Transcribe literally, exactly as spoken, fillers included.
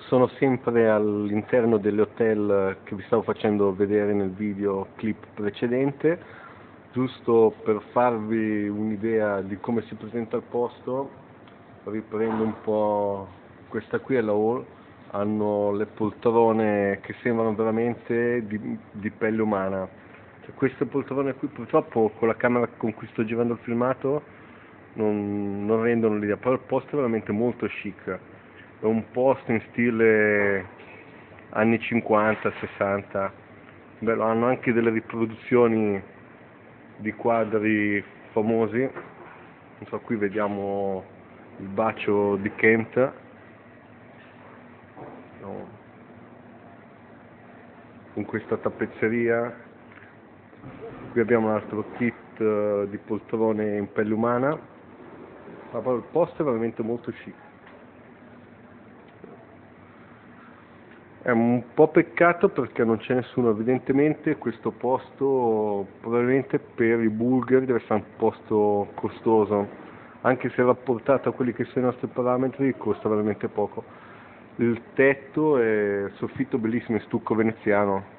Sono sempre all'interno dell'hotel che vi stavo facendo vedere nel video clip precedente, giusto per farvi un'idea di come si presenta il posto. Riprendo un po', questa qui è la hall, hanno le poltrone che sembrano veramente di, di pelle umana. Cioè, queste poltrone qui purtroppo con la camera con cui sto girando il filmato non, non rendono l'idea, però il posto è veramente molto chic. È un posto in stile anni cinquanta sessanta. Bello, hanno anche delle riproduzioni di quadri famosi. Non so, qui vediamo il bacio di Kent. No. In questa tappezzeria. Qui abbiamo un altro kit uh, di poltrone in pelle umana. Ma poi il posto è veramente molto chic. È un po' peccato perché non c'è nessuno, evidentemente questo posto probabilmente per i bulgari deve essere un posto costoso, anche se rapportato a quelli che sono i nostri parametri costa veramente poco. Il tetto è soffitto bellissimo in stucco veneziano.